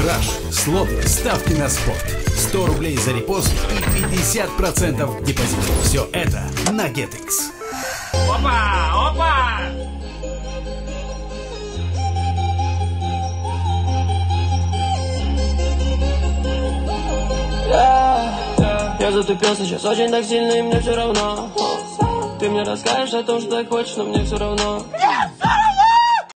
кураж, слоты, ставки на спорт. 100 рублей за репост и 50% депозита. Все это на GetX. Опа! Опа! Я затупил сейчас очень так сильно, и мне все равно. Ты мне расскажешь о том, что так хочешь, но мне все равно.